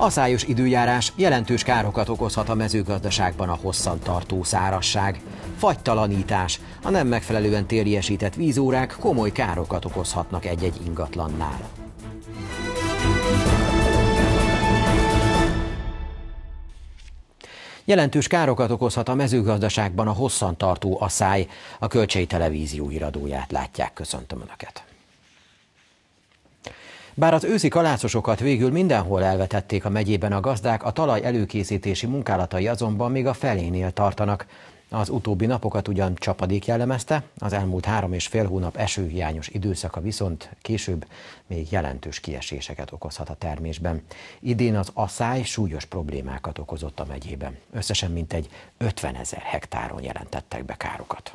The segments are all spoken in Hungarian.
Aszályos időjárás jelentős károkat okozhat a mezőgazdaságban a hosszantartó szárazság. Fagytalanítás, a nem megfelelően térjésített vízórák komoly károkat okozhatnak egy-egy ingatlannál. Jelentős károkat okozhat a mezőgazdaságban a hosszantartó aszály. A Kölcsei Televízió híradóját látják, köszöntöm Önöket. Bár az őszi kalászosokat végül mindenhol elvetették a megyében a gazdák, a talaj előkészítési munkálatai azonban még a felénél tartanak. Az utóbbi napokat ugyan csapadék jellemezte, az elmúlt 3,5 hónap esőhiányos időszaka viszont később még jelentős kieséseket okozhat a termésben. Idén az aszály súlyos problémákat okozott a megyében. Összesen mintegy 50 000 hektáron jelentettek be károkat.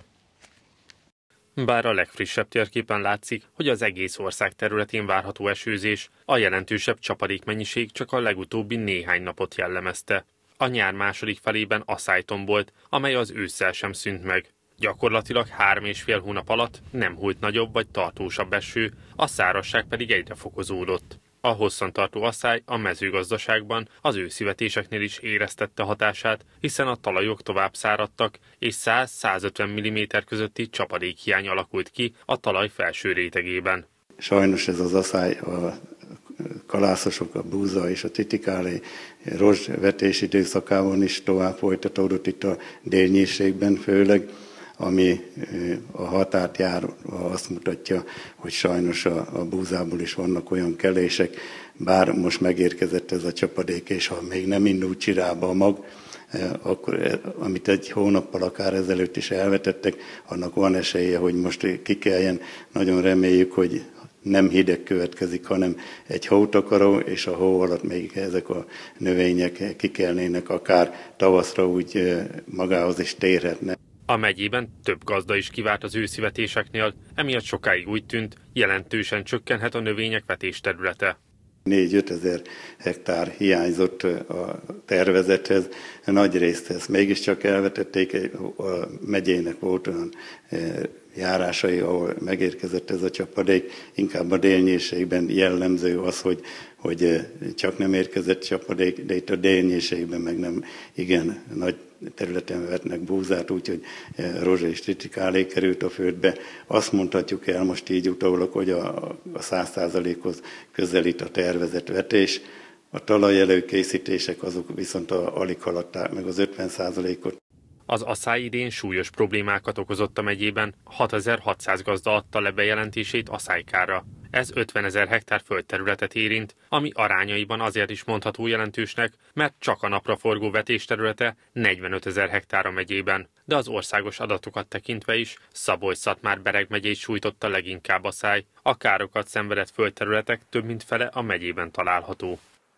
Bár a legfrissebb térképen látszik, hogy az egész ország területén várható esőzés, a jelentősebb csapadékmennyiség csak a legutóbbi néhány napot jellemezte. A nyár második felében aszály tombolt, amely az ősszel sem szűnt meg. Gyakorlatilag 3,5 hónap alatt nem hult nagyobb vagy tartósabb eső, a szárazság pedig egyre fokozódott. A hosszantartó aszály a mezőgazdaságban az őszivetéseknél is éreztette hatását, hiszen a talajok tovább száradtak, és 100-150 mm közötti csapadékhiány alakult ki a talaj felső rétegében. Sajnos ez az aszály a kalászosok, a búza és a titikálé rozsvetés időszakában is tovább folytatódott itt a délnyírségben főleg, ami a határt jár, azt mutatja, hogy sajnos a búzából is vannak olyan kelések, bár most megérkezett ez a csapadék, és ha még nem indult csirába a mag, akkor, amit egy hónappal akár ezelőtt is elvetettek, annak van esélye, hogy most kikeljen. Nagyon reméljük, hogy nem hideg következik, hanem egy hótakaró, és a hó alatt még ezek a növények kikelnének, akár tavaszra úgy magához is térhetnek. A megyében több gazda is kivárt az őszivetéseknél, emiatt sokáig úgy tűnt, jelentősen csökkenhet a növények vetésterülete. 4-5 ezer hektár hiányzott a tervezethez, nagy részt ezt mégiscsak elvetették, a megyének volt olyan járásai, ahol megérkezett ez a csapadék, inkább a délnyírségben jellemző az, hogy csak nem érkezett csapadék, de itt a délnyírségben meg nem igen nagy területen vetnek búzát, úgyhogy rozsa és tritikálé került a földbe. Azt mondhatjuk el most így utólag, hogy a 100%-hoz közelít a tervezett vetés. A talaj előkészítések azok viszont alig haladták meg az 50%-ot. Az aszály idén súlyos problémákat okozott a megyében, 6600 gazda adta le bejelentését aszálykára. Ez 50 000 hektár földterületet érint, ami arányaiban azért is mondható jelentősnek, mert csak a napraforgó vetésterülete 45 000 hektár a megyében. De az országos adatokat tekintve is Szabolcs-Szatmár-Bereg megyét sújtotta leginkább aszály. A károkat szenvedett földterületek több mint fele a megyében található.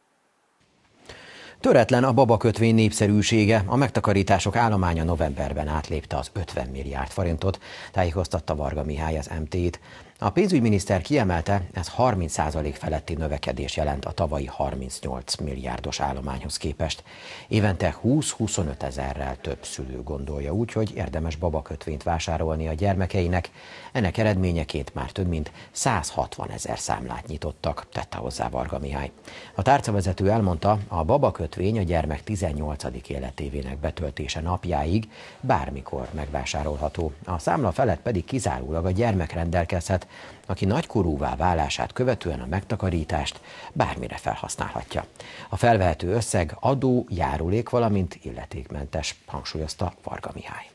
Töretlen a babakötvény népszerűsége, a megtakarítások állománya novemberben átlépte az 50 milliárd forintot, tájékoztatta Varga Mihály az MT-t. A pénzügyminiszter kiemelte, ez 30% feletti növekedés jelent a tavalyi 38 milliárdos állományhoz képest. Évente 20-25 ezerrel több szülő gondolja úgy, hogy érdemes babakötvényt vásárolni a gyermekeinek. Ennek eredményeként már több mint 160 000 számlát nyitottak, tette hozzá Varga Mihály. A tárcavezető elmondta, a babakötvény a gyermek 18. életévének betöltése napjáig bármikor megvásárolható. A számla felett pedig kizárólag a gyermek rendelkezhet, aki nagykorúvá válását követően a megtakarítást bármire felhasználhatja. A felvehető összeg adó, járulék, valamint illetékmentes, hangsúlyozta Varga Mihály.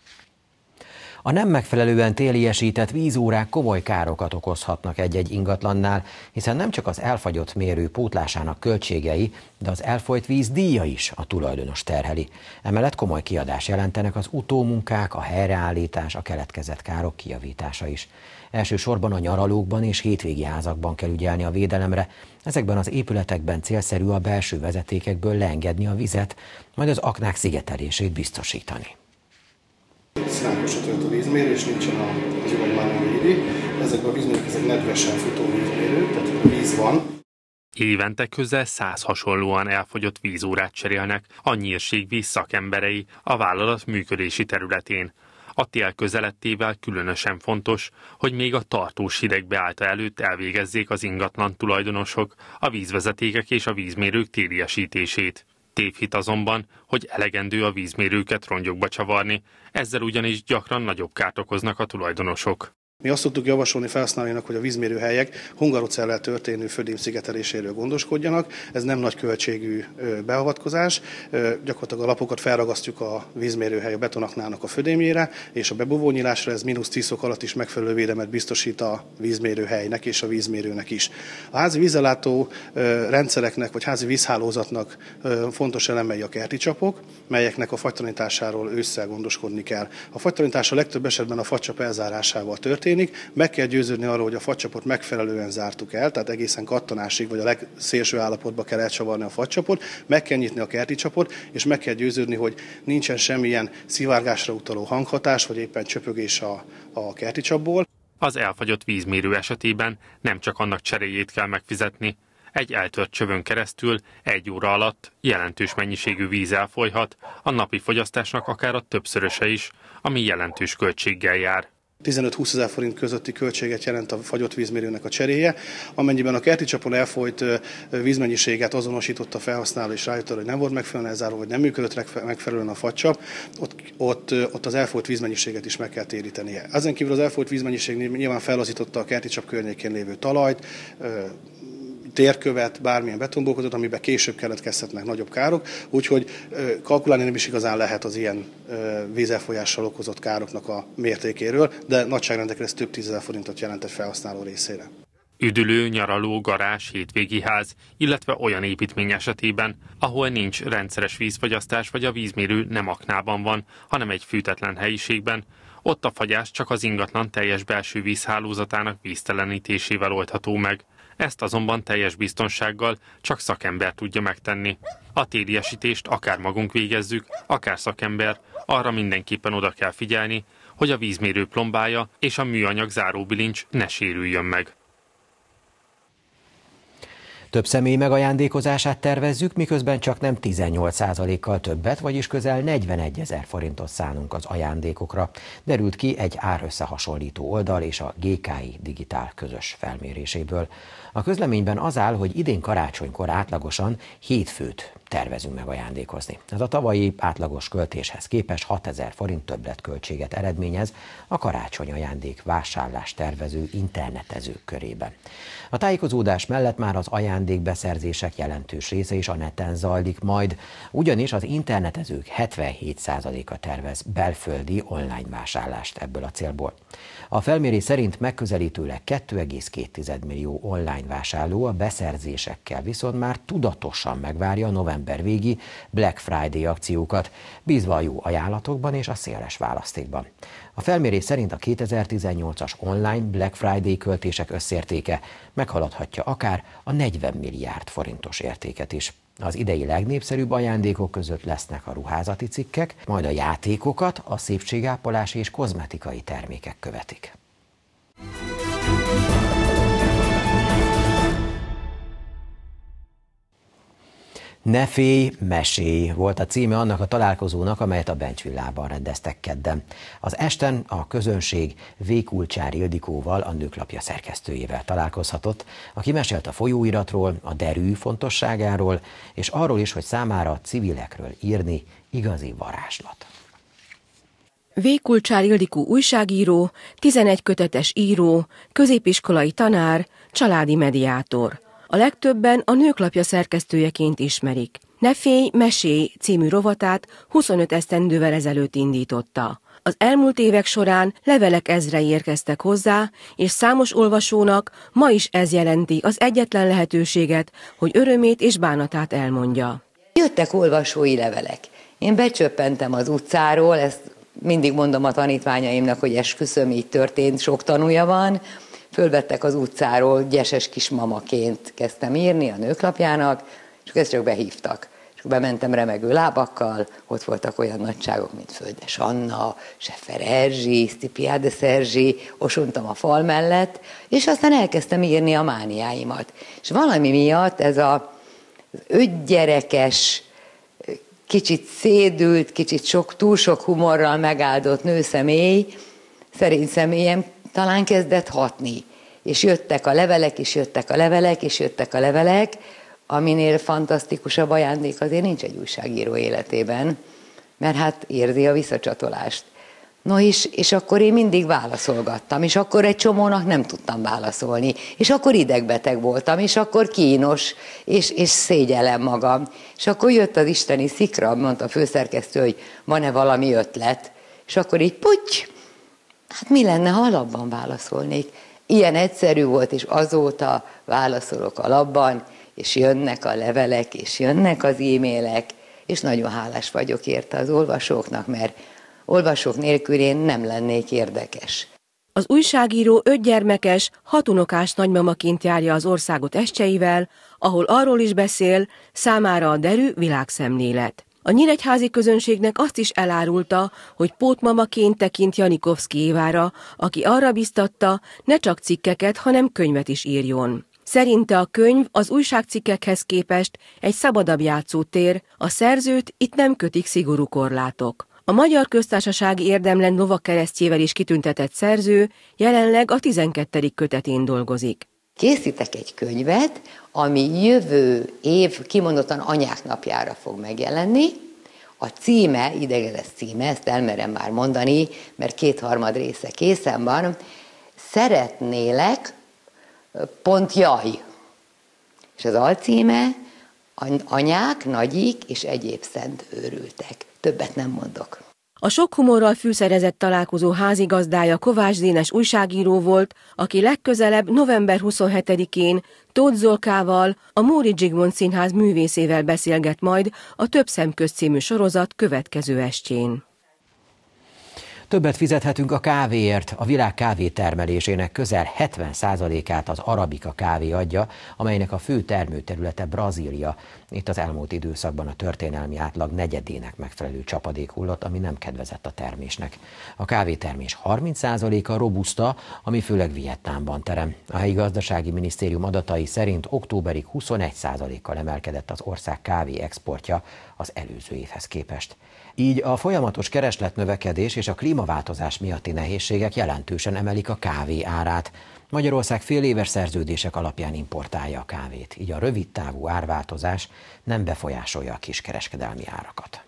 A nem megfelelően téliesített vízórák komoly károkat okozhatnak egy-egy ingatlannál, hiszen nem csak az elfagyott mérő pótlásának költségei, de az elfolyt víz díja is a tulajdonos terheli. Emellett komoly kiadás jelentenek az utómunkák, a helyreállítás, a keletkezett károk kijavítása is. Elsősorban a nyaralókban és hétvégi házakban kell ügyelni a védelemre. Ezekben az épületekben célszerű a belső vezetékekből leengedni a vizet, majd az aknák szigetelését biztosítani. Szilánkosra tört a vízmérő, és nincsen az üveg már nem védi. Ezek a vízmérők, ezek nedvesen futó vízmérők, tehát a víz van. Évente közel 100 hasonlóan elfogyott vízórát cserélnek a Nyírségvíz szakemberei a vállalat működési területén. A tél közelettével különösen fontos, hogy még a tartós hideg beállta előtt elvégezzék az ingatlan tulajdonosok a vízvezetékek és a vízmérők téliesítését. Tévhit azonban, hogy elegendő a vízmérőket rongyokba csavarni, ezzel ugyanis gyakran nagyobb kárt okoznak a tulajdonosok. Mi azt tudtuk javasolni felhasználóinak, hogy a vízmérőhelyek hungarocellel történő födém szigeteléséről gondoskodjanak. Ez nem nagy költségű beavatkozás. Gyakorlatilag a lapokat felragasztjuk a vízmérőhely a betonaknának a födémjére, és a bebúvónyílásra ez -10 fok alatt is megfelelő védelmet biztosít a vízmérőhelynek és a vízmérőnek is. A házi vízellátó rendszereknek vagy házi vízhálózatnak fontos elemei a kerti csapok, melyeknek a fagytalanításáról ősszel gondoskodni kell. A fagytalanítás a legtöbb esetben a fagycsap elzárásával történik. Meg kell győződni arról, hogy a fagycsapot megfelelően zártuk el, tehát egészen kattanásig, vagy a legszélső állapotba kell elcsavarni a fagycsapot, meg kell nyitni a kerti csapot, és meg kell győződni, hogy nincsen semmilyen szivárgásra utaló hanghatás, vagy éppen csöpögés a kerti csapból. Az elfagyott vízmérő esetében nem csak annak cseréjét kell megfizetni. Egy eltört csövön keresztül 1 óra alatt jelentős mennyiségű víz elfolyhat, a napi fogyasztásnak akár a többszöröse is, ami jelentős költséggel jár. 15-20 ezer forint közötti költséget jelent a fagyott vízmérőnek a cseréje. Amennyiben a kerti csapon elfolyt vízmennyiséget azonosított a felhasználó és rájött, hogy nem volt megfelelően elzárva, vagy nem működött megfelelően a fagycsap, ott az elfolyt vízmennyiséget is meg kell térítenie. Ezen kívül az elfolyt vízmennyiség nyilván fellazította a kerti csap környékén lévő talajt, térkövet, bármilyen betonblokkot, amiben később keletkezhetnek nagyobb károk, úgyhogy kalkulálni nem is igazán lehet az ilyen vízelfolyással okozott károknak a mértékéről, de nagyságrendekre ez több 10 000 forintot jelent egy felhasználó részére. Üdülő, nyaraló, garázs, hétvégi ház, illetve olyan építmény esetében, ahol nincs rendszeres vízfogyasztás, vagy a vízmérő nem aknában van, hanem egy fűtetlen helyiségben, ott a fagyás csak az ingatlan teljes belső vízhálózatának víztelenítésével oldható meg. Ezt azonban teljes biztonsággal csak szakember tudja megtenni. A téliesítést akár magunk végezzük, akár szakember, arra mindenképpen oda kell figyelni, hogy a vízmérő plombája és a műanyag záróbilincs ne sérüljön meg. Több személy megajándékozását tervezzük, miközben csak nem 18%-kal többet, vagyis közel 41 000 forintot szánunk az ajándékokra. Derült ki egy árösszehasonlító oldal és a GKI Digitál közös felméréséből. A közleményben az áll, hogy idén karácsonykor átlagosan 7 főt tervezünk megajándékozni. Ez a tavalyi átlagos költéshez képest 6 000 forint többletköltséget eredményez a karácsony ajándék vásárlást tervező internetezők körében. A tájékozódás mellett már az ajándékbeszerzések jelentős része is a neten zajlik majd, ugyanis az internetezők 77%-a tervez belföldi online vásárlást ebből a célból. A felmérés szerint megközelítőleg 2,2 millió online vásárló a beszerzésekkel viszont már tudatosan megvárja a november végi Black Friday akciókat, bízva a jó ajánlatokban és a széles választékban. A felmérés szerint a 2018-as online Black Friday költések összértéke meghaladhatja akár a 40 milliárd forintos értéket is. Az idei legnépszerűbb ajándékok között lesznek a ruházati cikkek, majd a játékokat a szépségápolási és kozmetikai termékek követik. Ne félj, mesélj volt a címe annak a találkozónak, amelyet a Bencs villában rendeztek kedden. Az esten a közönség Vékulcsár Ildikóval, a Nőklapja szerkesztőjével találkozhatott, aki mesélt a folyóiratról, a derű fontosságáról, és arról is, hogy számára a civilekről írni igazi varázslat. Vékulcsár Ildikó újságíró, 11 kötetes író, középiskolai tanár, családi mediátor. A legtöbben a Nőklapja szerkesztőjeként ismerik. Ne félj, mesélj című rovatát 25 esztendővel ezelőtt indította. Az elmúlt évek során levelek ezrei érkeztek hozzá, és számos olvasónak ma is ez jelenti az egyetlen lehetőséget, hogy örömét és bánatát elmondja. Jöttek olvasói levelek. Én becsöppentem az utcáról, ezt mindig mondom a tanítványaimnak, hogy esküszöm, így történt, sok tanúja van. Fölvettek az utcáról, gyeses kismamaként kezdtem írni a Nőklapjának, és ezt csak behívtak. És bementem remegő lábakkal, ott voltak olyan nagyságok, mint Földes Anna, Seffer Erzsi, Sztipiádes Erzsi, osuntam a fal mellett, és aztán elkezdtem írni a mániáimat. És valami miatt ez az 5 gyerekes, kicsit szédült, kicsit túl sok humorral megáldott nőszemély, szerény személyem talán kezdett hatni. És jöttek a levelek, és jöttek a levelek, és jöttek a levelek, aminél fantasztikusabb ajándék azért nincs egy újságíró életében, mert hát érzi a visszacsatolást. No és akkor én mindig válaszolgattam, és akkor egy csomónak nem tudtam válaszolni, és akkor idegbeteg voltam, és akkor kínos, és szégyellem magam. És akkor jött az isteni szikra, mondta a főszerkesztő, hogy van-e valami ötlet, és akkor így puty, hát mi lenne, ha alapban válaszolnék. Ilyen egyszerű volt, és azóta válaszolok alapban, és jönnek a levelek, és jönnek az e-mailek, és nagyon hálás vagyok érte az olvasóknak, mert olvasók nélkül én nem lennék érdekes. Az újságíró 5 gyermekes, 6 unokás nagymamaként járja az országot estjeivel, ahol arról is beszél, számára a derű világszemlélet. A nyíregyházi közönségnek azt is elárulta, hogy pótmamaként tekint Janikovszky Évára, aki arra biztatta, ne csak cikkeket, hanem könyvet is írjon. Szerinte a könyv az újságcikkekhez képest egy szabadabb játszótér, a szerzőt itt nem kötik szigorú korlátok. A Magyar Köztársasági Érdemlen lovagkeresztjével is kitüntetett szerző jelenleg a 12. kötetén dolgozik. Készítek egy könyvet, ami jövő év kimondottan anyák napjára fog megjelenni. A címe, idegenes címe, ezt elmerem már mondani, mert 2/3 része készen van, Szeretnélek, jaj. És az alcíme, anyák, nagyik és egyéb szent őrültek. Többet nem mondok. A sok humorral fűszerezett találkozó házigazdája Kovács Dénes újságíró volt, aki legközelebb november 27-én Tóth Zolkával, a Móricz Zsigmond Színház művészével beszélget majd a Több szemközt című sorozat következő estjén. Többet fizethetünk a kávéért. A világ kávétermelésének közel 70%-át az arabika kávé adja, amelynek a fő termőterülete Brazília. Itt az elmúlt időszakban a történelmi átlag negyedének megfelelő csapadék hullott, ami nem kedvezett a termésnek. A kávétermés 30%-a robusta, ami főleg Vietnámban terem. A helyi gazdasági minisztérium adatai szerint októberig 21%-kal emelkedett az ország kávé exportja az előző évhez képest. Így a folyamatos keresletnövekedés és a klímaváltozás miatti nehézségek jelentősen emelik a kávé árát. Magyarország féléves szerződések alapján importálja a kávét, így a rövidtávú árváltozás nem befolyásolja a kiskereskedelmi árakat.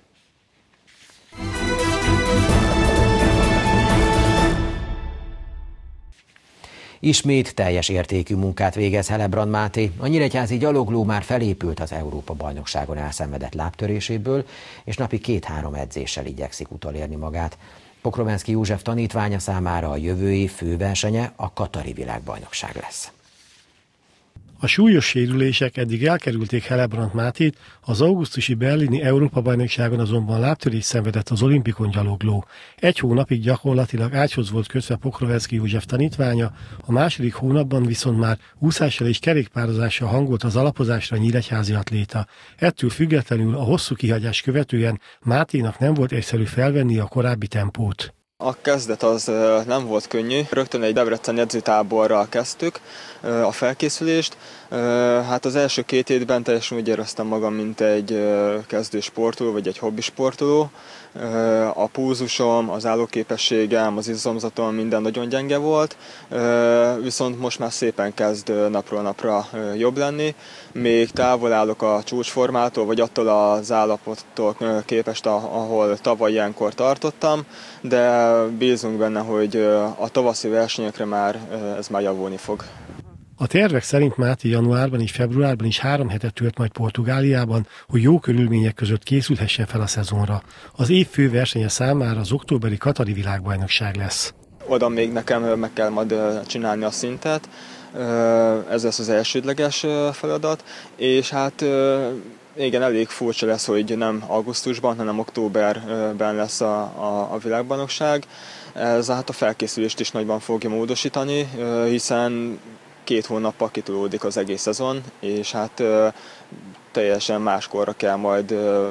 Ismét teljes értékű munkát végez Helebrand Máté. A nyíregyházi gyalogló már felépült az Európa-bajnokságon elszenvedett lábtöréséből, és napi 2-3 edzéssel igyekszik utolérni magát. Pokrovenszky József tanítványa számára a jövő év főversenye a katari világbajnokság lesz. A súlyos sérülések eddig elkerülték Helebrand Mátét, az augusztusi berlini Európa-bajnokságon azonban lábtörést szenvedett az olimpikon gyalogló. 1 hónapig gyakorlatilag ágyhoz volt kötve Pokrovenszky József tanítványa, a második hónapban viszont már úszással és kerékpározással hangolt az alapozásra a nyíregyházi atléta. Ettől függetlenül a hosszú kihagyás követően Máténak nem volt egyszerű felvenni a korábbi tempót. A kezdet az nem volt könnyű. Rögtön egy debreceni edzőtáborral kezdtük a felkészülést. Hát az első 2 hétben teljesen úgy éreztem magam, mint egy kezdő sportoló, vagy egy hobbi sportoló. A pulzusom, az állóképességem, az izomzatom minden nagyon gyenge volt, viszont most már szépen kezd napról napra jobb lenni. Még távol állok a csúcsformától, vagy attól az állapottól képest, ahol tavaly ilyenkor tartottam, de bízunk benne, hogy a tavaszi versenyekre már ez már javulni fog. A tervek szerint Máté januárban és februárban is 3 hetet tölt majd Portugáliában, hogy jó körülmények között készülhessen fel a szezonra. Az év fő versenye számára az októberi katari világbajnokság lesz. Oda még nekem meg kell majd csinálni a szintet, ez lesz az elsődleges feladat, és hát igen, elég furcsa lesz, hogy nem augusztusban, hanem októberben lesz a világbajnokság. Ez hát a felkészülést is nagyban fogja módosítani, hiszen 2 hónappal kitolódik az egész szezon, és hát teljesen máskorra kell majd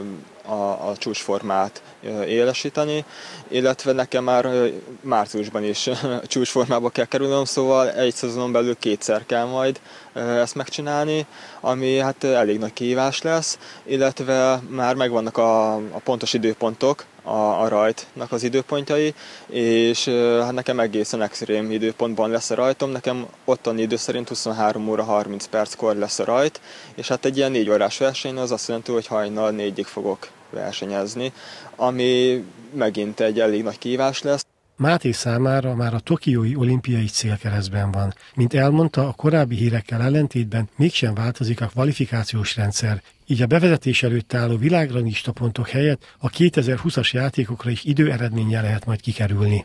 a csúcsformát élesíteni, illetve nekem már márciusban is csúcsformába kell kerülnöm, szóval egy szezonon belül 2-szer kell majd ezt megcsinálni, ami hát elég nagy kihívás lesz, illetve már megvannak a pontos időpontok, a rajtnak az időpontjai, és hát nekem egészen extrém időpontban lesz a rajtom, nekem ottani idő szerint 23 óra 30 perckor lesz a rajt, és hát egy ilyen 4 órás verseny az azt jelenti, hogy hajnal 4-ig fogok versenyezni, ami megint egy elég nagy kihívás lesz. Máté számára már a tokiói olimpiai célkeresztben van. Mint elmondta, a korábbi hírekkel ellentétben mégsem változik a kvalifikációs rendszer, így a bevezetés előtt álló világranglista pontok helyett a 2020-as játékokra is időeredménnyel lehet majd kikerülni.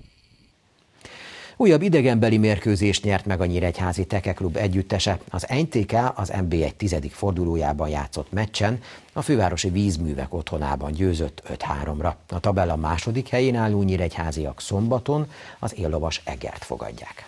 Újabb idegenbeli mérkőzést nyert meg a Nyíregyházi Teke Klub együttese. Az NTK az NB1 10. fordulójában játszott meccsen, a fővárosi Vízművek otthonában győzött 5-3-ra. A tabella második helyén álló nyíregyháziak szombaton az éllovas Egert fogadják.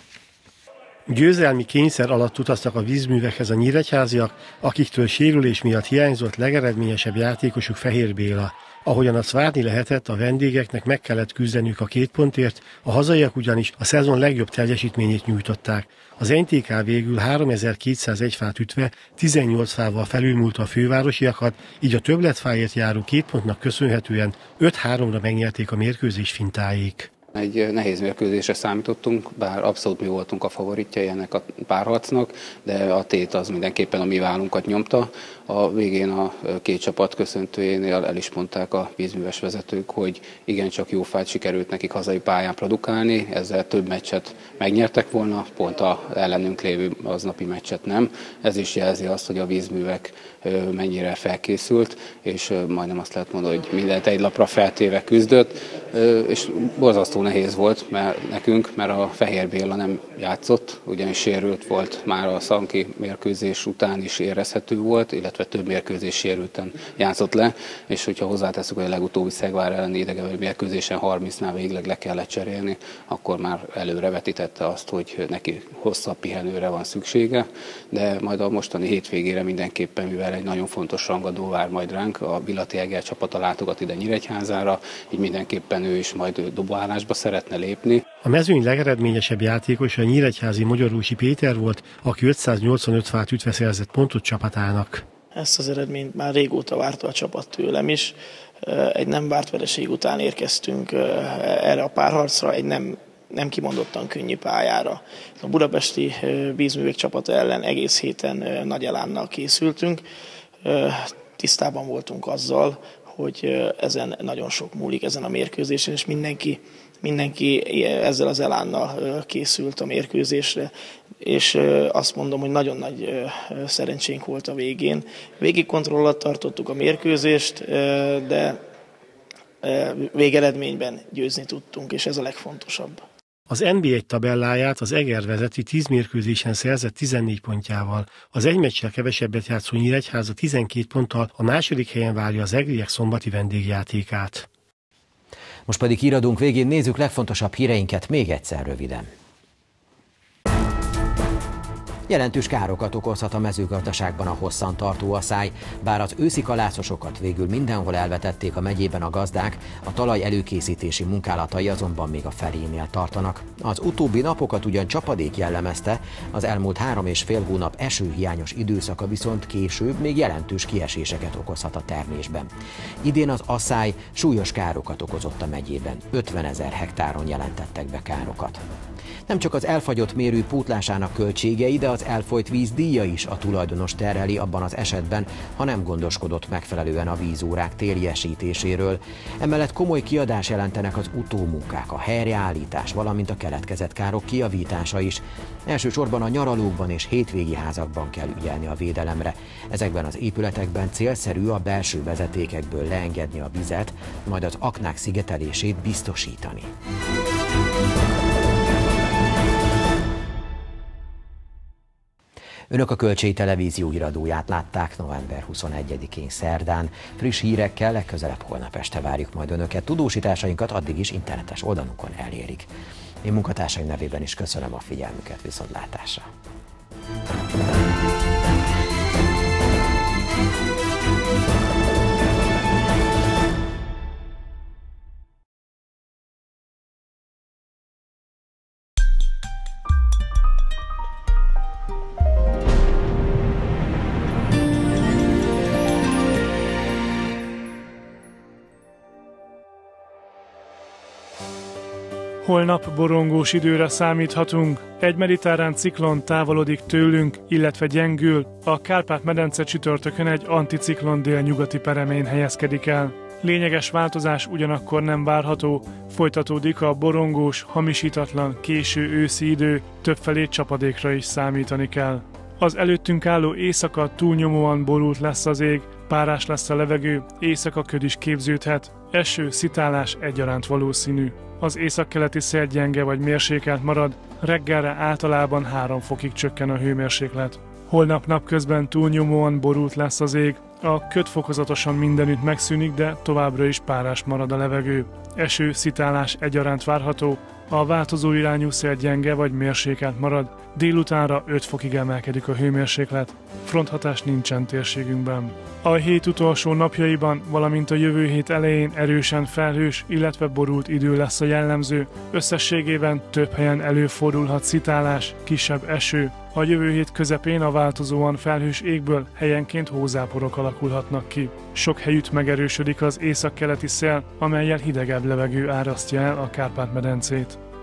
Győzelmi kényszer alatt utaztak a Vízművekhez a nyíregyháziak, akiktől sérülés miatt hiányzott legeredményesebb játékosuk Fehér Béla. Ahogyan azt várni lehetett, a vendégeknek meg kellett küzdeniük a 2 pontért, a hazaiak ugyanis a szezon legjobb teljesítményét nyújtották. Az NTK végül 3201 fát ütve 18 fával felülmúlta a fővárosiakat, így a többletfáért járó 2 pontnak köszönhetően 5-3-ra megnyerték a mérkőzés fintáik. Egy nehéz mérkőzésre számítottunk, bár abszolút mi voltunk a favoritjai ennek a párharcnak, de a tét az mindenképpen a mi vállunkat nyomta. A végén a 2 csapat köszöntőjénél el is mondták a vízműves vezetők, hogy igencsak jó fát sikerült nekik hazai pályán produkálni, ezzel több meccset megnyertek volna, pont az ellenünk lévő aznapi meccset nem. Ez is jelzi azt, hogy a vízművek mennyire felkészült, és majdnem azt lehet mondani, hogy mindent egy lapra feltéve küzdött, és borzasztó nehéz volt nekünk, mert a Fehér Béla nem játszott, ugyanis sérült volt, már a szanki mérkőzés után is érezhető volt, illetve több mérkőzés sérülten játszott le, és hogyha hozzáteszünk, hogy a legutóbbi Szegvár elleni idegenbeli mérkőzésen 30-nál végleg le kellett cserélni, akkor már előrevetítette azt, hogy neki hosszabb pihenőre van szüksége, de majd a mostani hétvégére mindenképpen, mivel egy nagyon fontos rangadó vár majd ránk, a Villati Eger csapata látogat ide Nyíregyházára, így mindenképpen ő is majd dobálásba szeretne lépni. A mezőny legeredményesebb játékosa a nyíregyházi Magyarúsi Péter volt, aki 585 fát ütve szerzett pontot csapatának. Ezt az eredményt már régóta várta a csapat tőlem is. Egy nem várt vereség után érkeztünk erre a párharcra, egy nem kimondottan könnyű pályára. A budapesti vízművek csapata ellen egész héten nagy elánnal készültünk. Tisztában voltunk azzal, hogy ezen nagyon sok múlik ezen a mérkőzésen, és mindenki ezzel az elánnal készült a mérkőzésre, és azt mondom, hogy nagyon nagy szerencsénk volt a végén. Végig kontroll alatt tartottuk a mérkőzést, de végeredményben győzni tudtunk, és ez a legfontosabb. Az NB1 tabelláját az Eger vezeti 10 mérkőzésen szerzett 14 pontjával. Az egy meccsel kevesebbet játszó Nyíregyháza 12 ponttal a második helyen várja az egriek szombati vendégjátékát. Most pedig híradónk végén nézzük legfontosabb híreinket még egyszer röviden. Jelentős károkat okozhat a mezőgazdaságban a hosszantartó aszály. Bár az őszi kalászosokat végül mindenhol elvetették a megyében a gazdák, a talaj előkészítési munkálatai azonban még a felénél tartanak. Az utóbbi napokat ugyan csapadék jellemezte, az elmúlt 3,5 hónap esőhiányos időszaka viszont később még jelentős kieséseket okozhat a termésben. Idén az aszály súlyos károkat okozott a megyében, 50 000 hektáron jelentettek be károkat. Nem csak az elfagyott mérő pótlásának költségei, de az elfolyt víz díja is a tulajdonos terheli abban az esetben, ha nem gondoskodott megfelelően a vízórák téliesítéséről. Emellett komoly kiadás jelentenek az utómunkák, a helyreállítás, valamint a keletkezett károk kijavítása is. Elsősorban a nyaralókban és hétvégi házakban kell ügyelni a védelemre. Ezekben az épületekben célszerű a belső vezetékekből leengedni a vizet, majd az aknák szigetelését biztosítani. Önök a Kölcsei Televízió híradóját látták november 21-én szerdán. Friss hírekkel legközelebb holnap este várjuk majd Önöket. Tudósításainkat addig is internetes oldalunkon elérik. Én munkatársaim nevében is köszönöm a figyelmüket, viszontlátásra! Holnap borongós időre számíthatunk. Egy mediterrán ciklon távolodik tőlünk, illetve gyengül. A Kárpát-medence csütörtökön egy anticiklon délnyugati peremén helyezkedik el. Lényeges változás ugyanakkor nem várható. Folytatódik a borongós, hamisítatlan, késő őszi idő, többfelé csapadékra is számítani kell. Az előttünk álló éjszaka túlnyomóan borult lesz az ég, párás lesz a levegő, éjszaka köd is képződhet, eső, szitálás egyaránt valószínű. Az északkeleti szél gyenge vagy mérsékelt marad, reggelre általában 3 fokig csökken a hőmérséklet. Holnap napközben túlnyomóan borult lesz az ég, a köd fokozatosan mindenütt megszűnik, de továbbra is párás marad a levegő. Eső, szitálás egyaránt várható, a változó irányú szél gyenge vagy mérsékelt marad, délutánra 5 fokig emelkedik a hőmérséklet. Fronthatás nincsen térségünkben. A hét utolsó napjaiban, valamint a jövő hét elején erősen felhős, illetve borult idő lesz a jellemző. Összességében több helyen előfordulhat szitálás, kisebb eső. A jövő hét közepén a változóan felhős égből helyenként hózáporok alakulhatnak ki. Sok helyütt megerősödik az északkeleti szél, amellyel hidegebb levegő árasztja el a Kárpát-medencét.